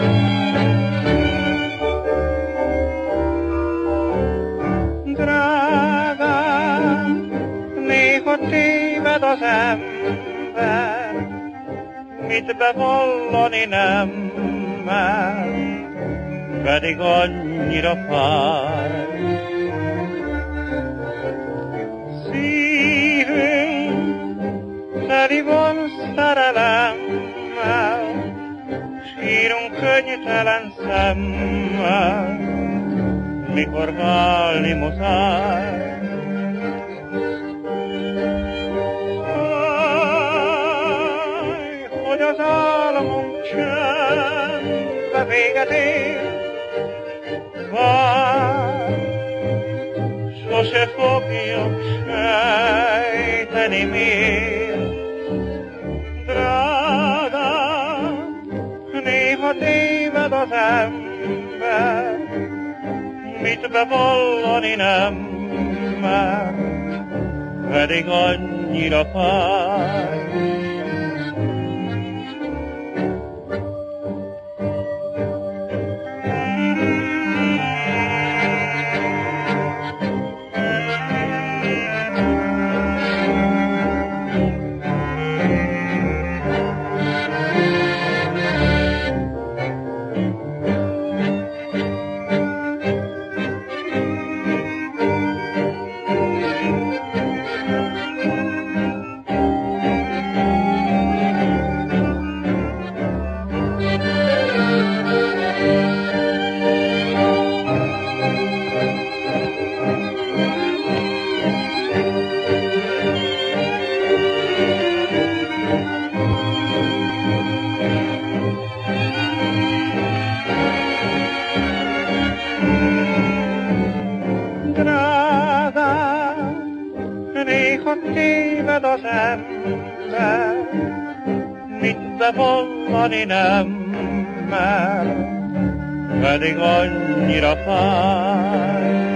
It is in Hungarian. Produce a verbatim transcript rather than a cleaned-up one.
Drágám, néha téved az ember, mit bevallani nem mer, pedig annyira fáj. Szívünk teli van szerelemmel, sírunk könnytelen szemmel, mikor válni muszáj. Áj, hogy az álmunk csendbe véget ér, vár, sose fogjuk sejteni miért. Drágám, néha téved az ember, mit bevallani nem mer, pedig annyira fáj. Drágám, néha téved az ember, mit bevallani nem mer, pedig annyira fáj.